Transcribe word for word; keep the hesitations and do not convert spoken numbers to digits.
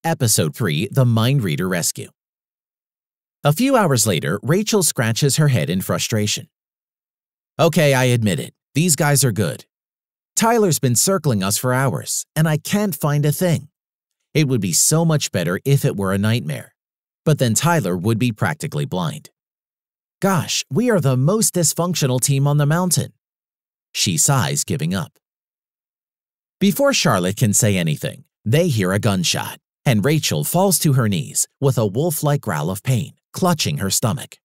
Episode three, The Mind Reader Rescue. A few hours later, Rachel scratches her head in frustration. Okay, I admit it. These guys are good. Tyler's been circling us for hours, and I can't find a thing. It would be so much better if it were a nightmare. But then Tyler would be practically blind. Gosh, we are the most dysfunctional team on the mountain. She sighs, giving up. Before Charlotte can say anything, they hear a gunshot, and Rachel falls to her knees with a wolf-like growl of pain, clutching her stomach.